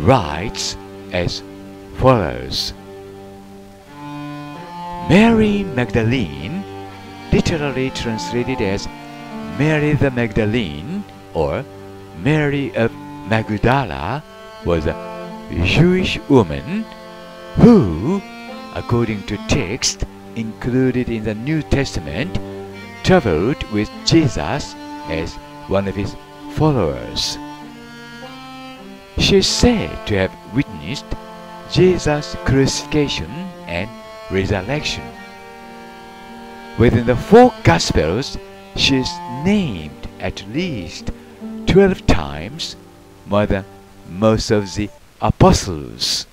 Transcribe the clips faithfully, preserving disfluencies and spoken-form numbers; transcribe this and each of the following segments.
writes as follows. Mary Magdalene, literally translated as Mary the Magdalene or Mary of Magdala, was a Jewish woman who, according to text included in the New Testament, traveled with Jesus as one of his followers. She is said to have witnessed Jesus' crucifixion and resurrection. Within the four Gospels, she is named at least twelve times, more than most of the apostles.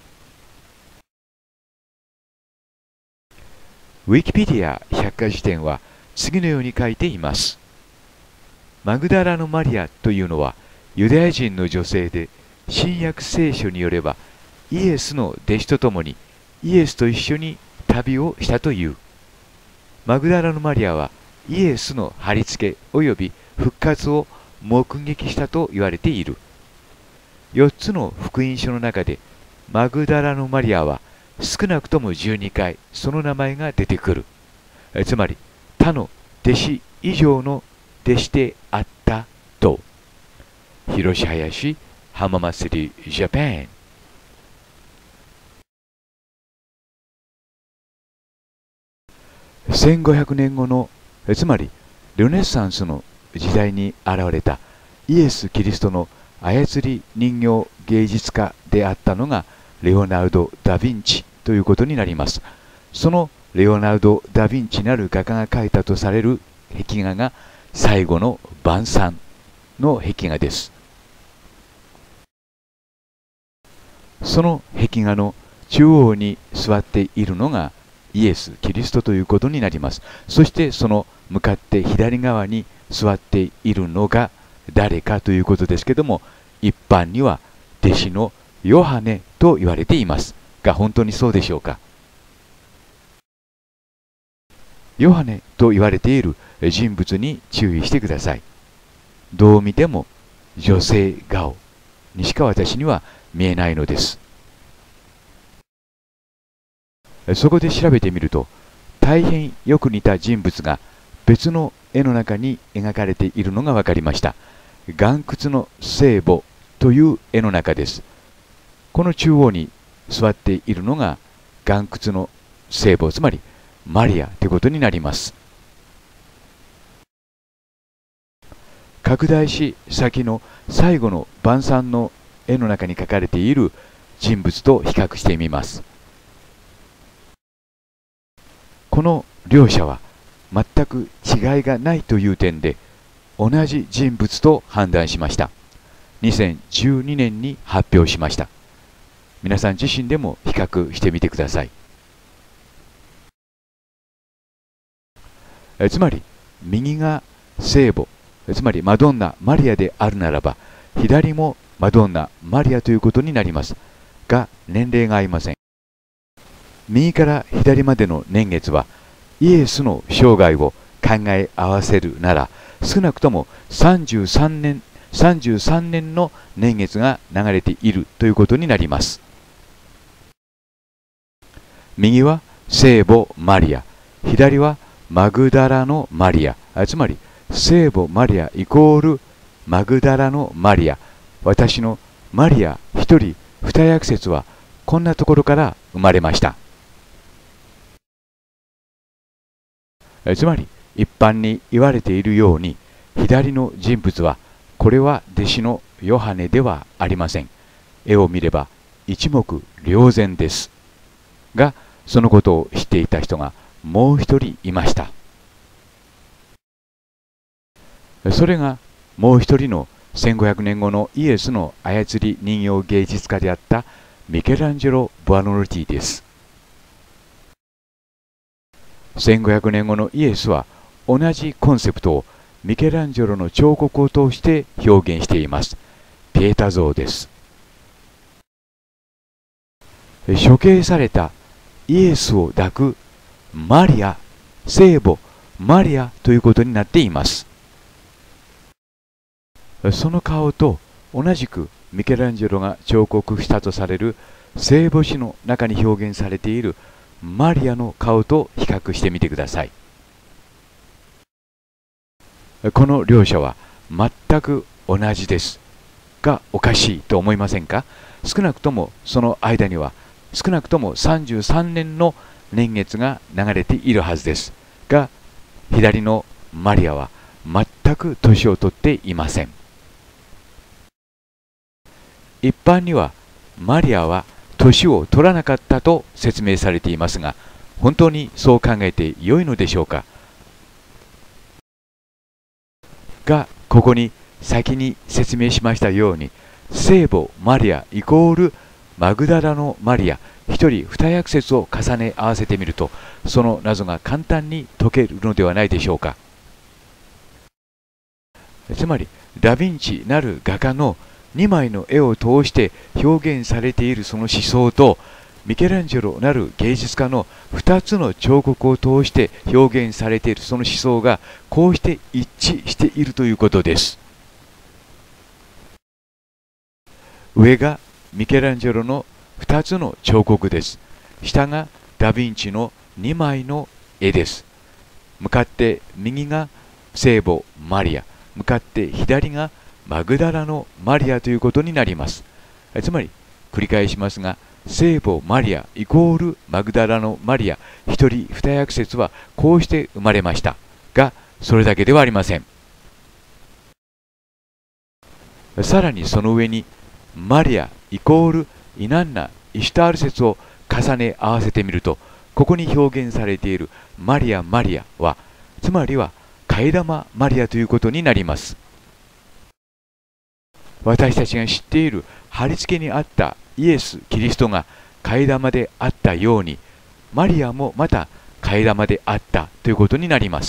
ウィキペディア百科事典は次のように書いています。マグダラのマリアというのはユダヤ人の女性で、新約聖書によればイエスの弟子と共にイエスと一緒に旅をしたという。マグダラのマリアはイエスの貼り付けおよび復活を目撃したと言われている。よっつの福音書の中でマグダラのマリアは少なくともじゅうにかいその名前が出てくる。つまり他の弟子以上の弟子であったと。広林浜祭りジャパン。せんごひゃくねんごの、つまりルネサンスの時代に現れたイエス・キリストの操り人形芸術家であったのがレオナルド・ダ・ヴィンチということになります。そのレオナルド・ダ・ヴィンチなる画家が描いたとされる壁画が最後の晩餐の壁画です。その壁画の中央に座っているのがイエス・キリストということになります。そしてその向かって左側に座っているのが誰かということですけども、一般には弟子のヨハネと言われていますが、本当にそうでしょうか。ヨハネと言われている人物に注意してください。どう見ても女性顔にしか私には見えないのです。そこで調べてみると、大変よく似た人物が別の絵の中に描かれているのが分かりました。岩窟の聖母という絵の中です。この中央に座っているのが岩窟の聖母、つまりマリアということになります。拡大し先の最後の晩餐の絵の中に描かれている人物と比較してみます。この両者は全く違いがないという点で同じ人物と判断しました。にせんじゅうにねんに発表しました。皆さん自身でも比較してみてください。えつまり右が聖母、つまりマドンナ・マリアであるならば、左もマドンナ・マリアということになりますが、年齢が合いません。右から左までの年月はイエスの生涯を考え合わせるなら、少なくともさんじゅうさんねん、さんじゅうさんねんの年月が流れているということになります。右は聖母マリア、左はマグダラのマリア、つまり聖母マリアイコールマグダラのマリア。私のマリア一人二役説はこんなところから生まれました。つまり一般に言われているように、左の人物はこれは弟子のヨハネではありません。絵を見れば一目瞭然ですが、そのことを知っていた人がもう一人いました。それがもう一人のせんごひゃくねんごのイエスの操り人形芸術家であったミケランジェロ・ブアノルティです。せんごひゃくねんごのイエスは同じコンセプトをミケランジェロの彫刻を通して表現しています。ピエタ像です。処刑されたイエスを抱くマリア、聖母マリアということになっています。その顔と同じくミケランジェロが彫刻したとされる聖母子の中に表現されているマリアの顔と比較してみてください。この両者は全く同じですがおかしいと思いませんか？少なくともその間には少なくともさんじゅうさんねんの年月が流れているはずですが、左のマリアは全く年を取っていません。一般にはマリアは年を取らなかったと説明されていますが、本当にそう考えてよいのでしょうか？が、ここに先に説明しましたように、聖母マリアイコールマグダラのマリア、一人二役説を重ね合わせてみると、その謎が簡単に解けるのではないでしょうか。つまり、ダ・ヴィンチなる画家のにまいの絵を通して表現されているその思想と、ミケランジェロなる芸術家のふたつの彫刻を通して表現されているその思想がこうして一致しているということです。上がミケランジェロのふたつの彫刻です。下がダ・ヴィンチのにまいの絵です。向かって右が聖母マリア、向かって左がマグダラのマリアということになります。つまり繰り返しますが、聖母マリアイコールマグダラのマリア、一人二役説はこうして生まれましたが、それだけではありません。さらにその上にマリアイコールイナンナ・イシュタール説を重ね合わせてみると、ここに表現されているマリア・マリアは、つまりは替え玉マリアということになります。私たちが知っている貼り付けにあったイエス・キリストが替え玉であったように、マリアもまた替え玉であったということになります。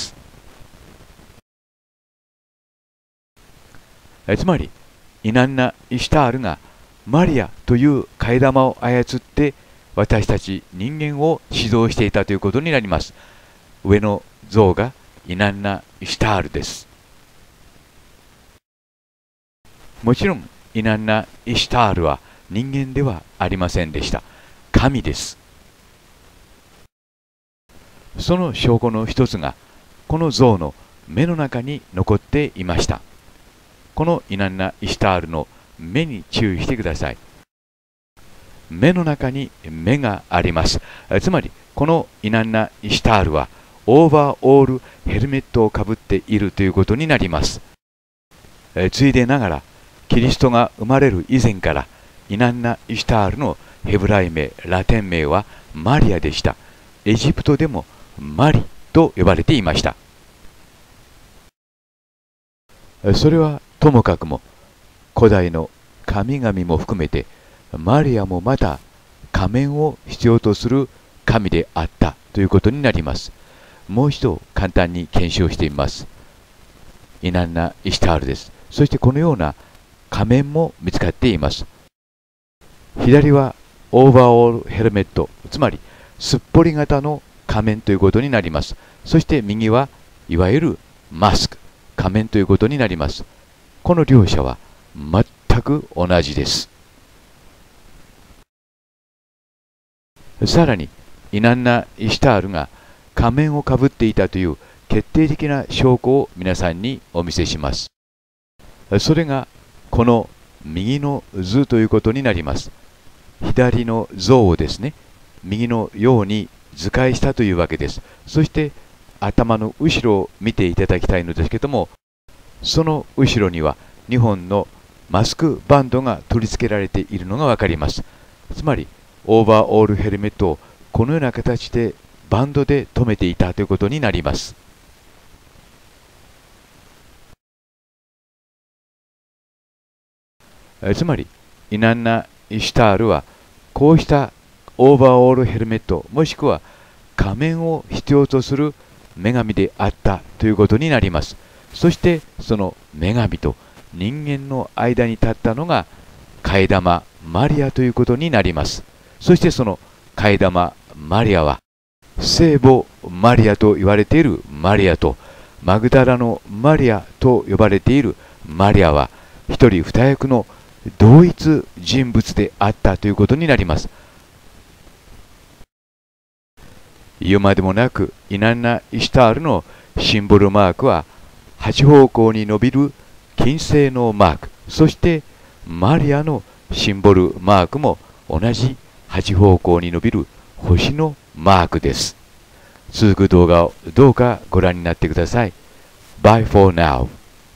つまりイナンナ・イシュタールがマリアという替え玉を操って私たち人間を指導していたということになります。上の像がイナンナ・イシュタールです。もちろんイナンナ・イシュタールは人間ではありませんでした。神です。その証拠の一つがこの像の目の中に残っていました。このイナンナ・イシュタールの目に注意してください。目の中に目があります。つまりこのイナンナ・イシュタールはオーバーオールヘルメットをかぶっているということになります。ついでながらキリストが生まれる以前からイナンナ・イシュタールのヘブライ名、ラテン名はマリアでした。エジプトでもマリと呼ばれていました。それはともかくも古代の神々も含めてマリアもまた仮面を必要とする神であったということになります。もう一度簡単に検証してみます。イナンナ・イシュタールです。そしてこのような仮面も見つかっています。左はオーバーオールヘルメット、つまりすっぽり型の仮面ということになります。そして右はいわゆるマスク、仮面ということになります。この両者は全く同じです。さらにイナンナ・イシュタールが仮面をかぶっていたという決定的な証拠を皆さんにお見せします。それがこの右の図ということになります。左の像をですね、右のように図解したというわけです。そして頭の後ろを見ていただきたいのですけども、その後ろにはにほんのマスクバンドが取り付けられているのがわかります。つまりオーバーオールヘルメットをこのような形でバンドで留めていたということになります。つまりイナンナ・イシュタールはこうしたオーバーオールヘルメットもしくは仮面を必要とする女神であったということになります。そしてその女神と人間の間に立ったのが替え玉マリアということになります。そしてその替え玉マリアは聖母マリアと言われているマリアとマグダラのマリアと呼ばれているマリアは一人二役の同一人物であったということになります。言うまでもなく、イナンナ・イシュタールのシンボルマークははち方向に伸びる金星のマーク、そしてマリアのシンボルマークも同じはち方向に伸びる星のマークです。続く動画をどうかご覧になってください。Bye for now.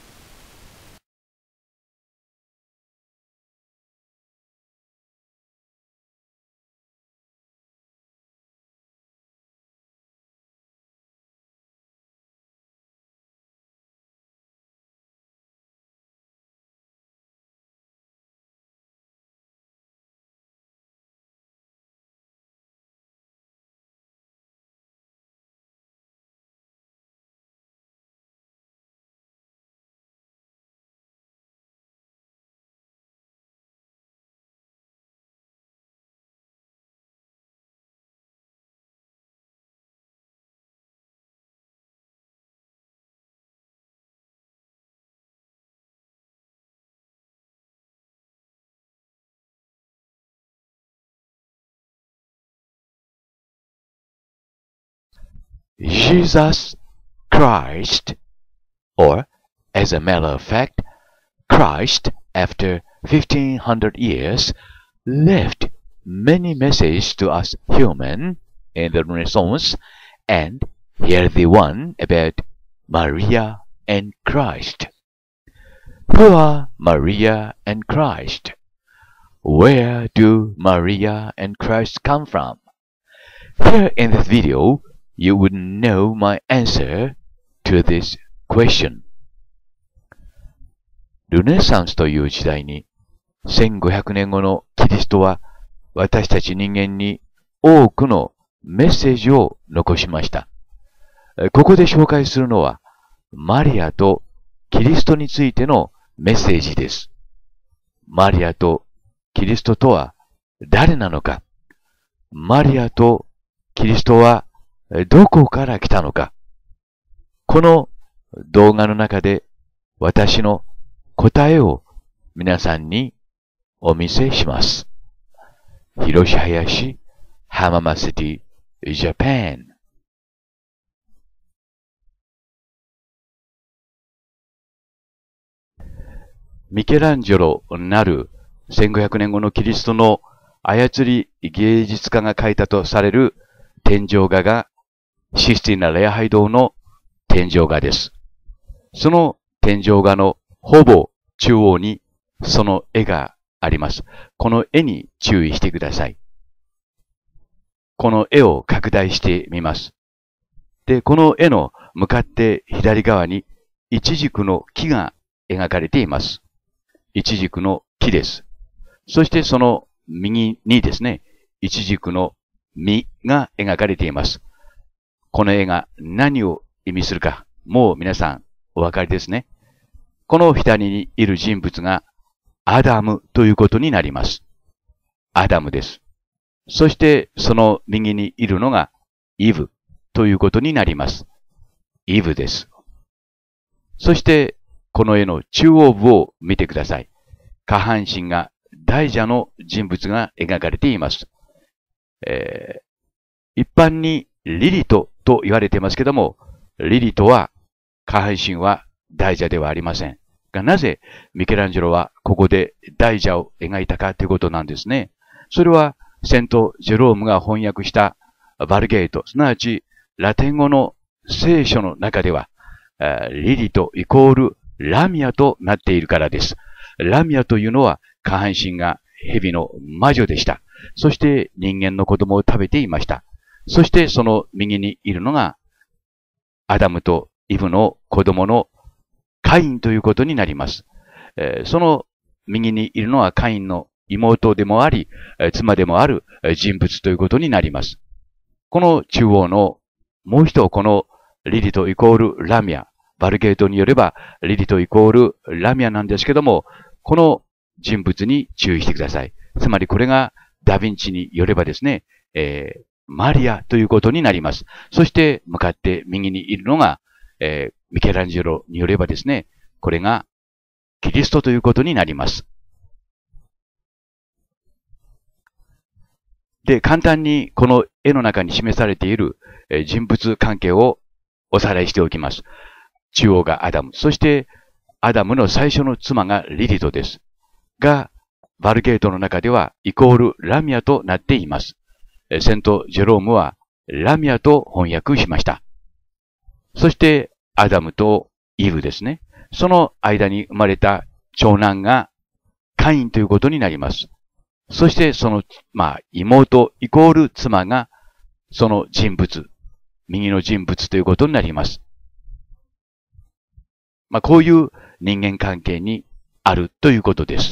Jesus Christ, or as a matter of fact, Christ, after fifteen hundred years, left many messages to us human in the Renaissance, and here the one about Maria and Christ. Who are Maria and Christ? Where do Maria and Christ come from? Here in this video, you would know my answer to this question. ルネサンスという時代にせんごひゃくねんごのキリストは私たち人間に多くのメッセージを残しました。ここで紹介するのはマリアとキリストについてのメッセージです。マリアとキリストとは誰なのか、マリアとキリストはどこから来たのか、この動画の中で私の答えを皆さんにお見せします。広し林浜松シティ、ジャパン。ミケランジェロなるせんごひゃくねんごのキリストの操り芸術家が描いたとされる天井画がシスティーナ礼拝堂の天井画です。その天井画のほぼ中央にその絵があります。この絵に注意してください。この絵を拡大してみます。で、この絵の向かって左側にイチジクの木が描かれています。イチジクの木です。そしてその右にですね、イチジクの実が描かれています。この絵が何を意味するか、もう皆さんお分かりですね。この左にいる人物がアダムということになります。アダムです。そしてその右にいるのがイブということになります。イブです。そしてこの絵の中央部を見てください。下半身が大蛇の人物が描かれています。えー、一般にリリトと言われていますけども、リリトは下半身は大蛇ではありません。が、なぜミケランジェロはここで大蛇を描いたかということなんですね。それはセント・ジェロームが翻訳したバルゲート、すなわちラテン語の聖書の中では、リリトイコールラミアとなっているからです。ラミアというのは下半身が蛇の魔女でした。そして人間の子供を食べていました。そしてその右にいるのがアダムとイブの子供のカインということになります。えー、その右にいるのはカインの妹でもあり、妻でもある人物ということになります。この中央のもう一度このリリトイコールラミア、バルゲートによればリリトイコールラミアなんですけども、この人物に注意してください。つまりこれがダヴィンチによればですね、えー、マリアということになります。そして向かって右にいるのが、えー、ミケランジェロによればですね、これがキリストということになります。 で、簡単にこの絵の中に示されている人物関係をおさらいしておきます。中央がアダム。そして、アダムの最初の妻がリリトです。が、バルゲートの中ではイコールラミアとなっています。セント・ジェロームはラミアと翻訳しました。そして、アダムとイブですね。その間に生まれた長男がカインということになります。そして、その、まあ、妹イコール妻がその人物、右の人物ということになります。まあ、こういう人間関係にあるということです。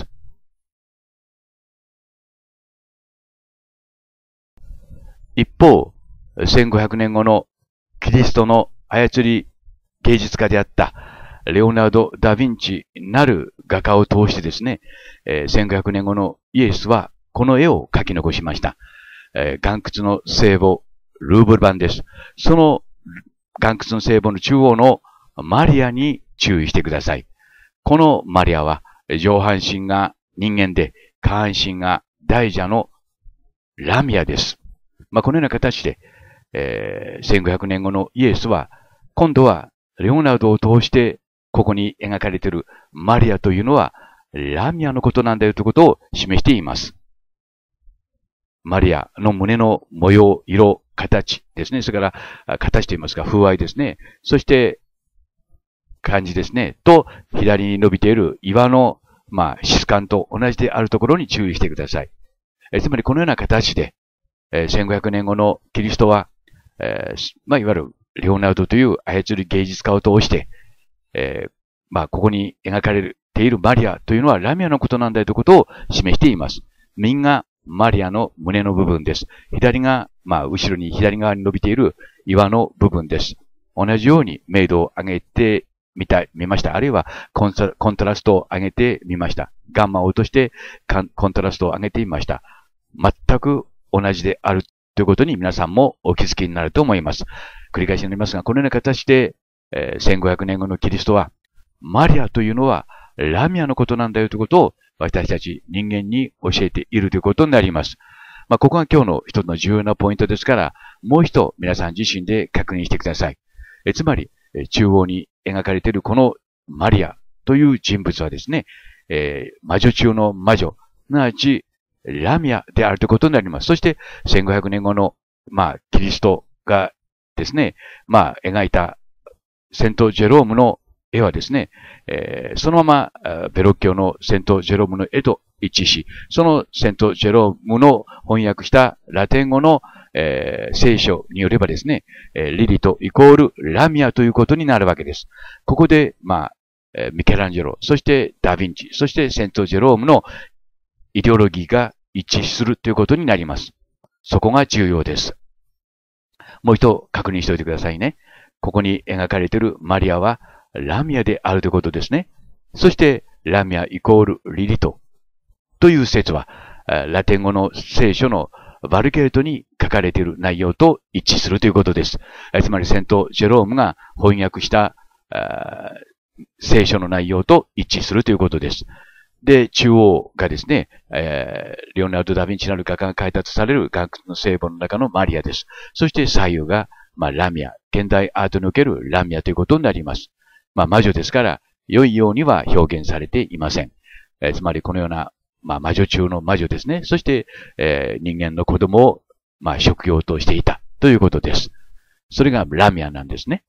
一方、せんごひゃくねんごのキリストの操り芸術家であったレオナルド・ダ・ヴィンチなる画家を通してですね、せんごひゃくねんごのイエスはこの絵を描き残しました。岩窟の聖母、ルーブル版です。その岩窟の聖母の中央のマリアに注意してください。このマリアは上半身が人間で下半身が大蛇のラミアです。まあ、このような形で、えー、せんごひゃくねんごのイエスは今度はレオナルドを通してここに描かれているマリアというのはラミアのことなんだよということを示しています。マリアの胸の模様、色、形ですね。それから形といいますか風合いですね。そして感じですね。と左に伸びている岩の、まあ、質感と同じであるところに注意してください。えつまりこのような形で、えー、せんごひゃくねんごのキリストは、えー、まあ、いわゆるレオナルドという操る芸術家を通して、えー、まあ、ここに描かれているマリアというのはラミアのことなんだということを示しています。右がマリアの胸の部分です。左が、まあ、後ろに左側に伸びている岩の部分です。同じように明度を上げてみたい、見ました。あるいはコンコントラストを上げてみました。ガンマを落としてコントラストを上げてみました。全く同じであるということに皆さんもお気づきになると思います。繰り返しになりますが、このような形で、えー、せんごひゃくねんごのキリストは、マリアというのはラミアのことなんだよということを私たち人間に教えているということになります。まあ、ここが今日の一つの重要なポイントですから、もう一度皆さん自身で確認してください。えつまり、中央に描かれているこのマリアという人物はですね、えー、魔女中の魔女、すなわちラミアであるということになります。そして、せんごひゃくねんごの、まあ、キリストがですね、まあ、描いたセント・ジェロームの絵はですね、えー、そのままベロッキオのセント・ジェロームの絵と一致し、そのセント・ジェロームの翻訳したラテン語の、えー、聖書によればですね、えー、リリトイコールラミアということになるわけです。ここで、まあ、えー、ミケランジェロ、そしてダ・ヴィンチ、そしてセント・ジェロームのイデオロギーが一致するということになります。そこが重要です。もう一度確認しておいてくださいね。ここに描かれているマリアはラミアであるということですね。そしてラミアイコールリリトという説はラテン語の聖書のバルゲートに書かれている内容と一致するということです。つまりセント・ジェロームが翻訳した聖書の内容と一致するということです。で、中央がですね、えー、レオナルド・ダ・ヴィンチなる画家が開拓される岩窟の聖母の中のマリアです。そして左右が、まあ、ラミア、現代アートにおけるラミアということになります。まあ、魔女ですから、良いようには表現されていません。えー、つまりこのような、まあ、魔女中の魔女ですね。そして、えー、人間の子供を、まあ、職業としていたということです。それがラミアなんですね。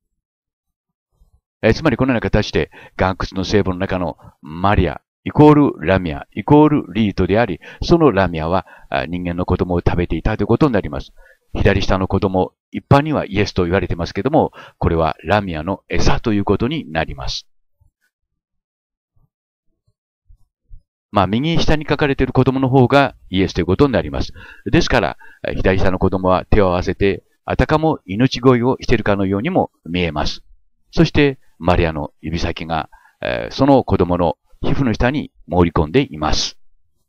えー、つまりこのような形で岩窟の聖母の中のマリア、イコールラミア、イコールリートであり、そのラミアは人間の子供を食べていたということになります。左下の子供、一般にはイエスと言われていますけども、これはラミアの餌ということになります。まあ、右下に書かれている子供の方がイエスということになります。ですから、左下の子供は手を合わせて、あたかも命乞いをしているかのようにも見えます。そして、マリアの指先が、その子供の皮膚の下に潜り込んでいます。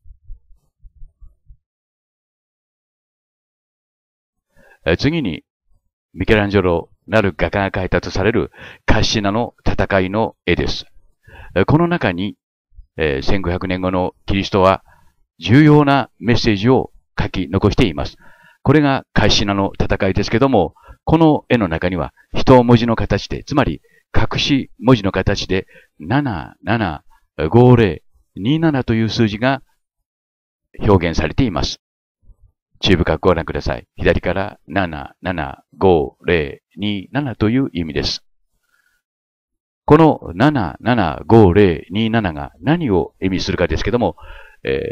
次に、ミケランジェロなる画家が描いたとされるカッシナの戦いの絵です。この中に、せんごひゃくねんごのキリストは重要なメッセージを書き残しています。これがカイシナの戦いですけども、この絵の中には一文字の形で、つまり隠し文字の形でななななごぜろにななという数字が表現されています。注意深くご覧ください。左からななななごぜろにななという意味です。このななななごぜろにななが何を意味するかですけども、え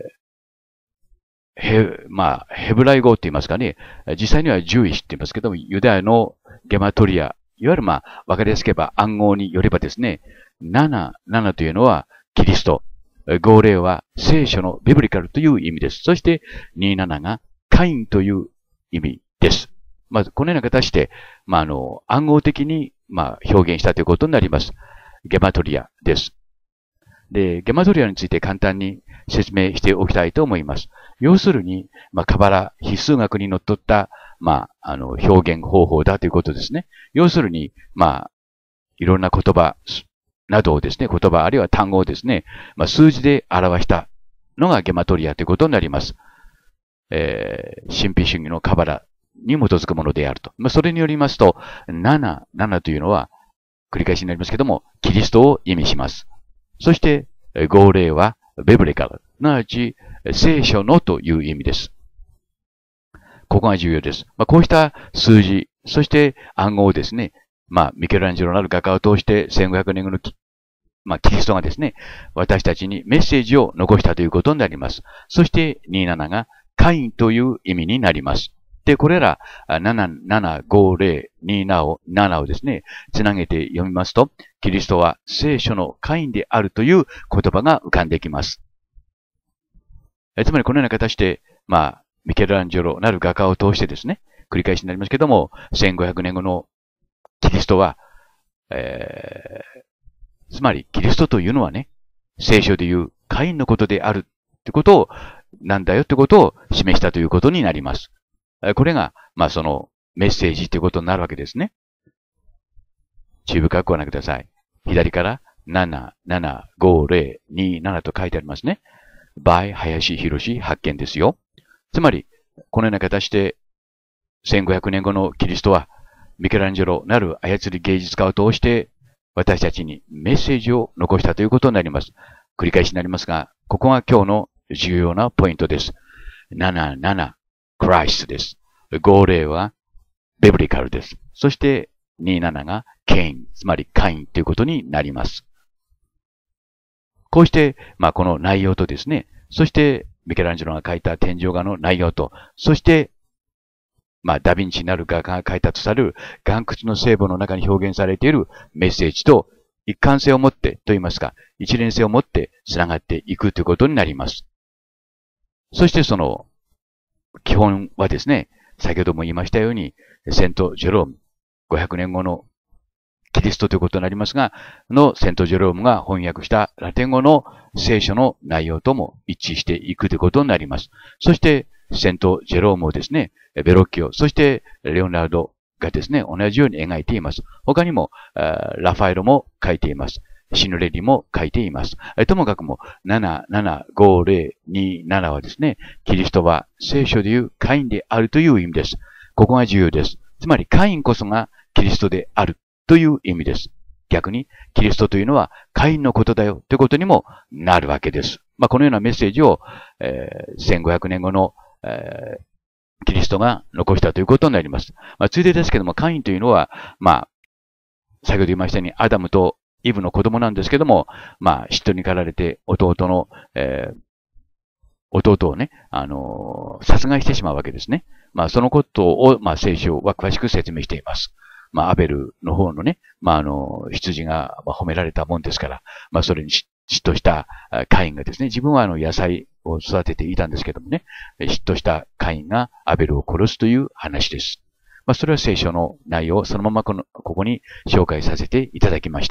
ー、ヘまあ、ヘブライ語って言いますかね、実際にはジューイシュって言いますけども、ユダヤのゲマトリア、いわゆるまあ、わかりやすければ暗号によればですね、ななななというのはキリスト、ごぜろは聖書のビブリカルという意味です。そしてになながカインという意味です。まず、このような形で、まあ、あの、暗号的に、まあ、表現したということになります。ゲマトリアです。で、ゲマトリアについて簡単に説明しておきたいと思います。要するに、まあ、カバラ、必数学にのっとった、まあ、あの、表現方法だということですね。要するに、まあ、いろんな言葉などをですね、言葉あるいは単語をですね、まあ、数字で表したのがゲマトリアということになります。えー、神秘主義のカバラに基づくものであると。まあ、それによりますと、なな、ななというのは、繰り返しになりますけども、キリストを意味します。そして、ごぜろは、ベブリカル、すなわち、聖書のという意味です。ここが重要です。まあ、こうした数字、そして暗号をですね、まあ、ミケランジェロなる画家を通してせんごひゃくねんごのまあ、キリストがですね、私たちにメッセージを残したということになります。そして、になながカインという意味になります。で、これらななななごぜろにななを、ななをですね、つなげて読みますと、キリストは聖書のカインであるという言葉が浮かんできます。えつまりこのような形で、まあ、ミケランジェロなる画家を通してですね、繰り返しになりますけども、せんごひゃくねんごのキリストは、えー、つまりキリストというのはね、聖書でいうカインのことであるってことを、なんだよってことを示したということになります。これが、まあそのメッセージということになるわけですね。注意深くご覧ください。左からななななごぜろにななと書いてありますね。by 林博発見ですよ。つまり、このような形でせんごひゃくねんごのキリストはミケランジェロなる操り芸術家を通して私たちにメッセージを残したということになります。繰り返しになりますが、ここが今日の重要なポイントです。なななな、クライストです。ごぜろはベブリカルです。そしてになながケイン、つまりカインということになります。こうして、まあこの内容とですね、そしてミケランジェロが書いた天井画の内容と、そしてまあ、ダヴィンチなる画家が書いたとされる岩窟の聖母の中に表現されているメッセージと一貫性を持ってと言いますか、一連性を持って繋がっていくということになります。そしてその基本はですね、先ほども言いましたように、セント・ジェローム、ごひゃくねんごのキリストということになりますが、のセント・ジェロームが翻訳したラテン語の聖書の内容とも一致していくということになります。そして、セント・ジェロームをですね、ベロッキオ、そしてレオナルドがですね、同じように描いています。他にも、ラファエロも書いています。シヌレリも書いています。ともかくも、ななななごぜろにななはですね、キリストは聖書でいうカインであるという意味です。ここが重要です。つまり、カインこそがキリストであるという意味です。逆に、キリストというのはカインのことだよということにもなるわけです。まあ、このようなメッセージを、えー、せんごひゃくねんごのえー、キリストが残したということになります。まあ、ついでですけども、カインというのは、まあ、先ほど言いましたように、アダムとイブの子供なんですけども、まあ、嫉妬に駆られて、弟の、えー、弟をね、あのー、殺害してしまうわけですね。まあ、そのことを、まあ、聖書は詳しく説明しています。まあ、アベルの方のね、まあ、あの、羊が褒められたもんですから、まあ、それに嫉妬したカインがですね、自分はあの、野菜を育てていたんですけどもね、嫉妬したカインがアベルを殺すという話です。まあ、それは聖書の内容をそのままこの、ここに紹介させていただきました。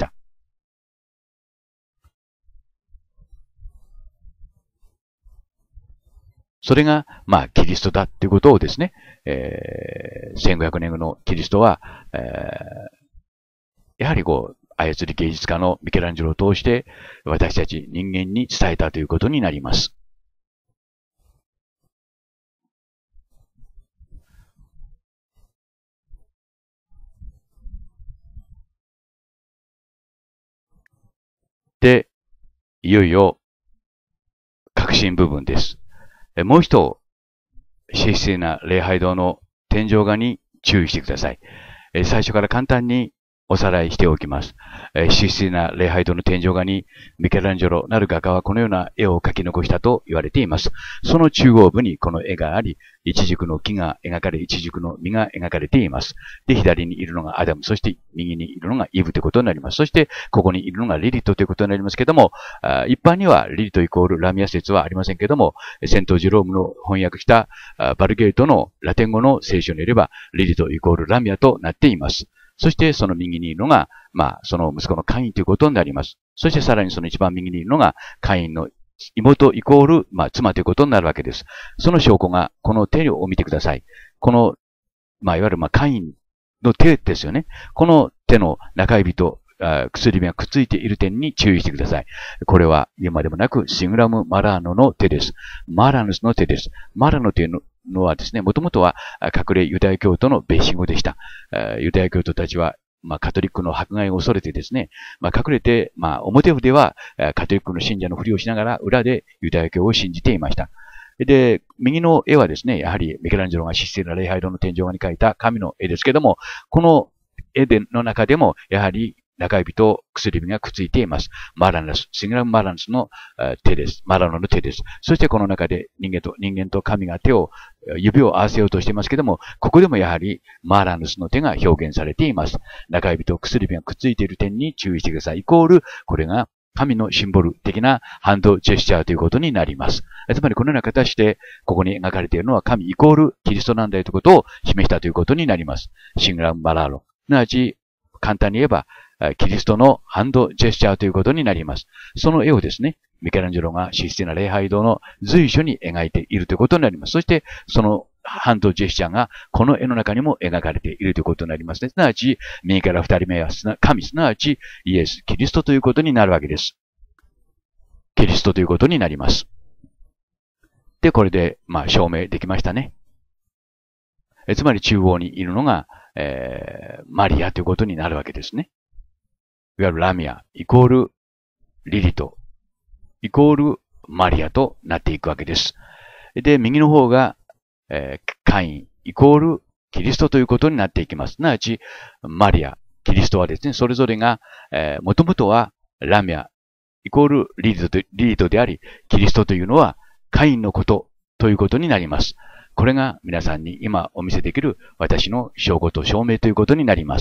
それが、まあ、キリストだっていうことをですね、えー、せんごひゃくねんごのキリストは、えー、やはりこう、操り芸術家のミケランジェロを通して、私たち人間に伝えたということになります。 で、いよいよ、核心部分です。もう一つ、神聖な礼拝堂の天井画に注意してください。最初から簡単におさらいしておきます。神聖な礼拝堂の天井画にミケランジェロなる画家はこのような絵を描き残したと言われています。その中央部にこの絵があり、一軸の木が描かれ、一軸の実が描かれています。で、左にいるのがアダム、そして右にいるのがイブということになります。そして、ここにいるのがリリトということになりますけども、一般にはリリトイコールラミア説はありませんけども、セントジロームの翻訳したバルゲートのラテン語の聖書によれば、リリトイコールラミアとなっています。そしてその右にいるのが、まあ、その息子のカインということになります。そしてさらにその一番右にいるのが、カインの妹イコール、まあ、妻ということになるわけです。その証拠が、この手を見てください。この、まあ、いわゆる、まあ、カインの手ですよね。この手の中指と薬指がくっついている点に注意してください。これは言うまでもなく、シグラム・マラーノの手です。マラヌスの手です。マラノというののはですね、もともとは隠れユダヤ教徒のベーシン語でした。ユダヤ教徒たちは、まあ、カトリックの迫害を恐れてですね、まあ、隠れて、まあ、表ではカトリックの信者のふりをしながら、裏でユダヤ教を信じていました。で、右の絵はですね、やはりミケランジェロが神聖な礼拝堂の天井画に描いた神の絵ですけども、この絵での中でも、やはり中指と薬指がくっついています。マラナス、シグラム・マラナスの手です。マラノの手です。そしてこの中で人間と、人間と神が手を、指を合わせようとしていますけども、ここでもやはりマラナスの手が表現されています。中指と薬指がくっついている点に注意してください。イコール、これが神のシンボル的なハンドジェスチャーということになります。つまりこのような形で、ここに描かれているのは神イコールキリストなんだよということを示したということになります。シグラム・マラーロ。すなわち、簡単に言えば、キリストのハンドジェスチャーということになります。その絵をですね、ミケランジェロが神聖な礼拝堂の随所に描いているということになります。そして、そのハンドジェスチャーがこの絵の中にも描かれているということになりますね。すなわち、右から二人目は神、すなわちイエス、キリストということになるわけです。キリストということになります。で、これで、まあ、証明できましたね。えつまり中央にいるのが、えー、マリアということになるわけですね。いわゆるラミア、イコールリリト、イコールマリアとなっていくわけです。で、右の方が、えー、カイン、イコールキリストということになっていきます。すなわち、マリア、キリストはですね、それぞれが、えー、もともとはラミア、イコールリリト、リリトであり、キリストというのはカインのことということになります。これが皆さんに今お見せできる私の証拠と証明ということになります。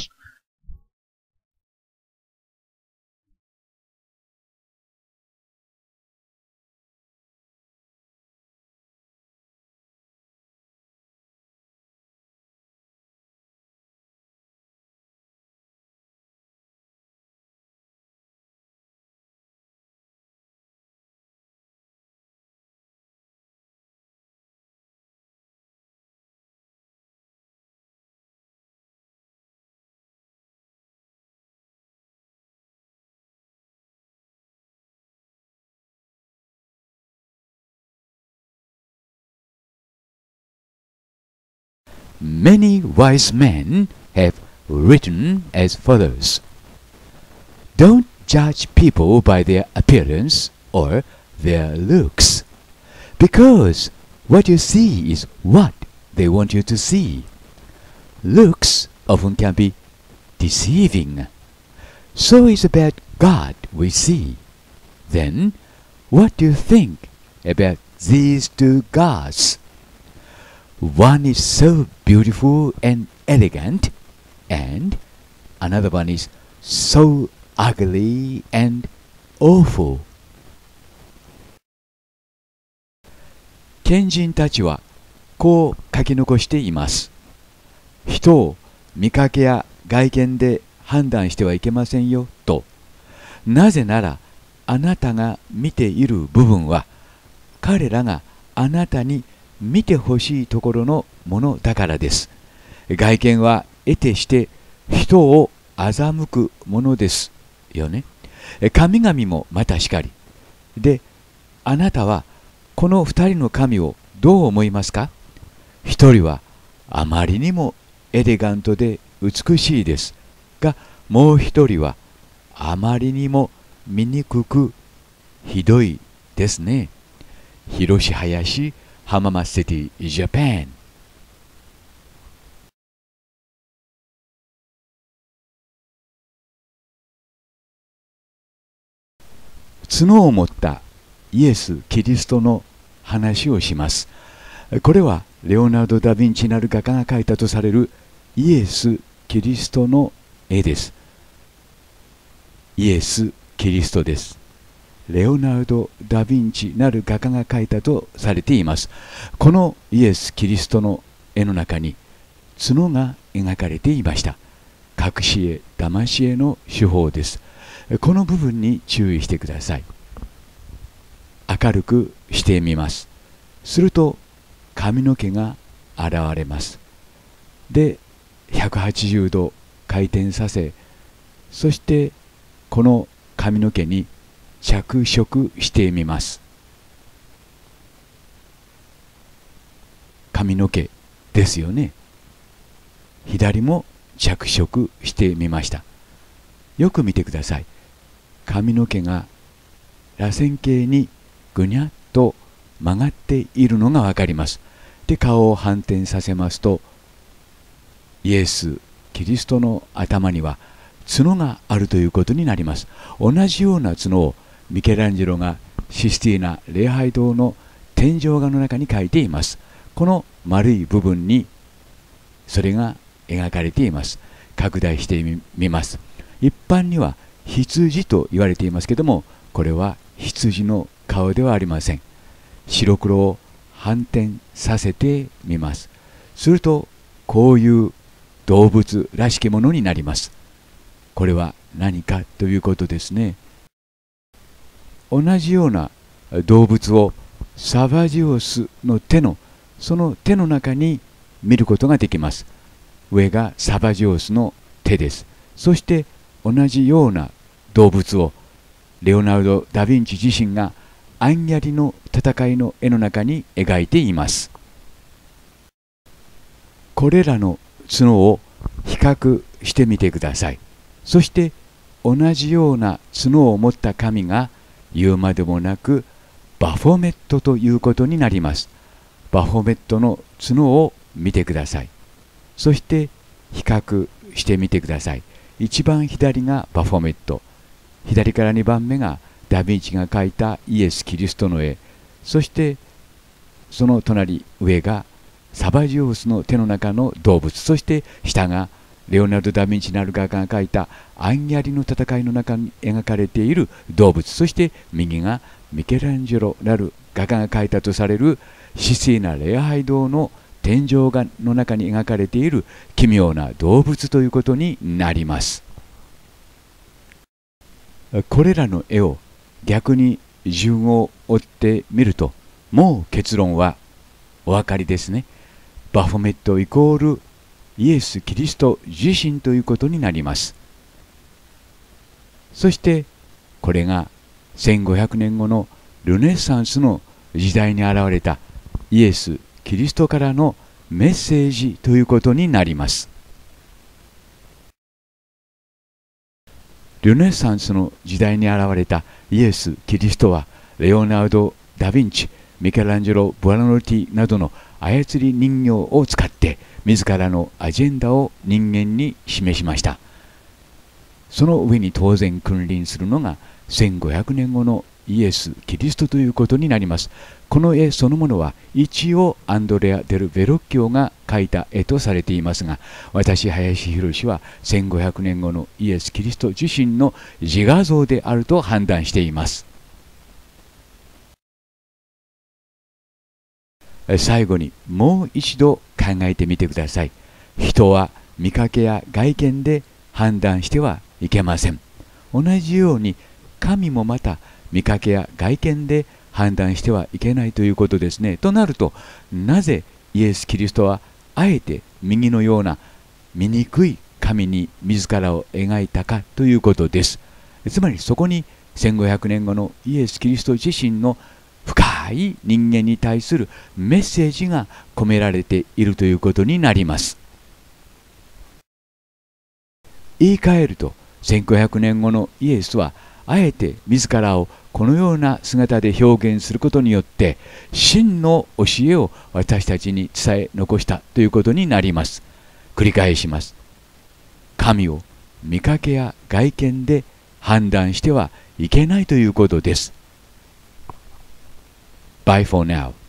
Many wise men have written as follows. Don't judge people by their appearance or their looks, because what you see is what they want you to see. Looks often can be deceiving. So is about God we see. Then, what do you think about these two gods? One is so beautiful and elegant, and another one is so ugly and awful. 賢人たちはこう書き残しています。人を見かけや外見で判断してはいけませんよと。なぜならあなたが見ている部分は彼らがあなたに見てほしいところのものだからです。外見は得てして人を欺くものですよね。神々もまたしかり。で、あなたはこの二人の神をどう思いますか？一人はあまりにもエレガントで美しいですが、もう一人はあまりにも醜くひどいですね。広林浜松シティ、ジャパン。角を持ったイエス・キリストの話をします。これはレオナルド・ダ・ヴィンチなる画家が描いたとされるイエス・キリストの絵です。イエス・キリストです。レオナルド・ダ・ヴィンチなる画家が描いたとされています。このイエス・キリストの絵の中に角が描かれていました。隠し絵、騙し絵の手法です。この部分に注意してください。明るくしてみます。すると髪の毛が現れます。で、ひゃくはちじゅうど回転させ、そしてこの髪の毛に着色してみます。髪の毛ですよね。左も着色してみました。よく見てください。髪の毛が螺旋形にぐにゃっと曲がっているのがわかります。で、顔を反転させますと、イエス・キリストの頭には角があるということになります。同じような角をミケランジェロがシスティーナ礼拝堂の天井画の中に描いています。この丸い部分にそれが描かれています。拡大してみます。一般には羊と言われていますけども、これは羊の顔ではありません。白黒を反転させてみます。するとこういう動物らしきものになります。これは何かということですね。同じような動物をサバジオスの手のその手の中に見ることができます。上がサバジオスの手です。そして同じような動物をレオナルド・ダ・ヴィンチ自身がアンヤリの戦いの絵の中に描いています。これらの角を比較してみてください。そして同じような角を持った神が言うまでもなくバフォメットということになります。バフォメットの角を見てください。そして比較してみてください。一番左がバフォメット、左からにばんめがダ・ヴィンチが描いたイエス・キリストの絵、そしてその隣上がサバジオスの手の中の動物、そして下がレオナルド・ダ・ヴィンチなる画家が描いたアンヤリの戦いの中に描かれている動物、そして右がミケランジェロなる画家が描いたとされるシスティーナ礼拝堂の天井画の中に描かれている奇妙な動物ということになります。これらの絵を逆に順を追ってみると、もう結論はお分かりですね。バフォメットイコールイエス・キリスト自身ということになります。そしてこれがせんごひゃくねんごのルネサンスの時代に現れたイエス・キリストからのメッセージということになります。ルネサンスの時代に現れたイエス・キリストはレオナルド・ダ・ヴィンチ、ミケランジェロ・ブアナロティなどの操り人形を使って自らのアジェンダを人間に示しました。その上に当然君臨するのがせんごひゃくねんごのイエス・キリストということになります。この絵そのものは一応アンドレア・デル・ベロッキオが描いた絵とされていますが、私林博はせんごひゃくねんごのイエス・キリスト自身の自画像であると判断しています。最後にもう一度考えてみてください。人は見かけや外見で判断してはいけません。同じように神もまた見かけや外見で判断してはいけないということですね。となると、なぜイエス・キリストはあえて右のような醜い神に自らを描いたかということです。つまりそこにせんごひゃくねんごのイエス・キリスト自身の深い人間に対するメッセージが込められているということになります。言い換えると、せんごひゃくねんごのイエスはあえて自らをこのような姿で表現することによって真の教えを私たちに伝え残したということになります。繰り返します。神を見かけや外見で判断してはいけないということです。Bye for now.